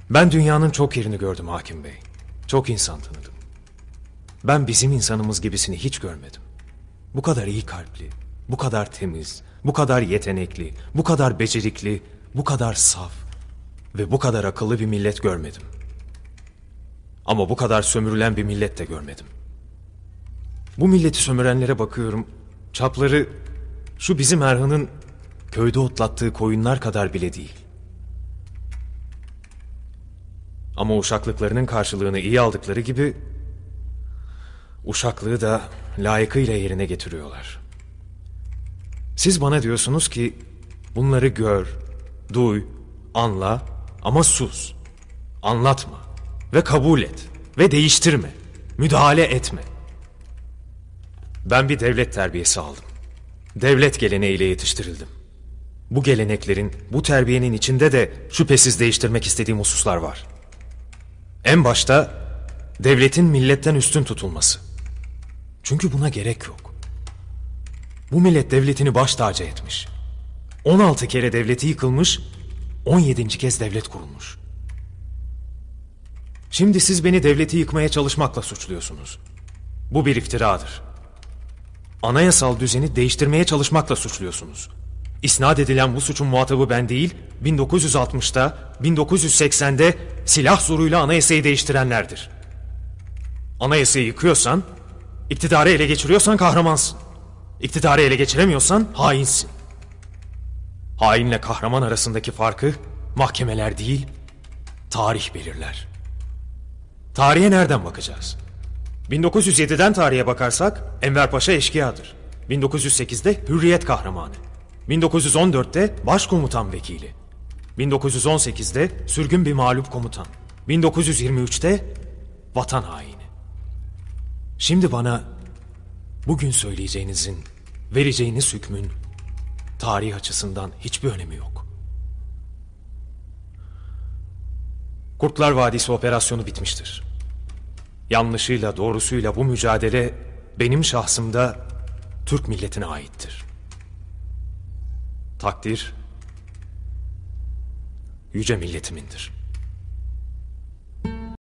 Ben dünyanın çok yerini gördüm hakim bey. Çok insan tanıdım. Ben bizim insanımız gibisini hiç görmedim. Bu kadar iyi kalpli, bu kadar temiz, bu kadar yetenekli, bu kadar becerikli, bu kadar saf ve bu kadar akıllı bir millet görmedim. Ama bu kadar sömürülen bir millet de görmedim. Bu milleti sömürenlere bakıyorum, çapları şu bizim Erhan'ın köyde otlattığı koyunlar kadar bile değil. Ama uşaklıklarının karşılığını iyi aldıkları gibi uşaklığı da layıkıyla yerine getiriyorlar. Siz bana diyorsunuz ki bunları gör, duy, anla ama sus. Anlatma ve kabul et ve değiştirme, müdahale etme. Ben bir devlet terbiyesi aldım. Devlet geleneğiyle yetiştirildim. Bu geleneklerin, bu terbiyenin içinde de şüphesiz değiştirmek istediğim hususlar var. En başta devletin milletten üstün tutulması. Çünkü buna gerek yok. Bu millet devletini baş tacı etmiş. 16 kere devleti yıkılmış, 17. kez devlet kurulmuş. Şimdi siz beni devleti yıkmaya çalışmakla suçluyorsunuz. Bu bir iftiradır. Anayasal düzeni değiştirmeye çalışmakla suçluyorsunuz. İsnat edilen bu suçun muhatabı ben değil, 1960'da, 1980'de silah zoruyla anayasayı değiştirenlerdir. Anayasayı yıkıyorsan, iktidarı ele geçiriyorsan kahramansın. İktidarı ele geçiremiyorsan hainsin. Hainle kahraman arasındaki farkı mahkemeler değil, tarih belirler. Tarihe nereden bakacağız? 1907'den tarihe bakarsak Enver Paşa eşkıyadır. 1908'de Hürriyet kahramanı. 1914'te başkomutan vekili. 1918'de sürgün bir mağlup komutan. 1923'te vatan haini. Şimdi bana bugün söyleyeceğinizin, vereceğiniz hükmün tarih açısından hiçbir önemi yok. Kurtlar Vadisi operasyonu bitmiştir. Yanlışıyla doğrusuyla bu mücadele benim şahsımda Türk milletine aittir. Takdir yüce milletimindir.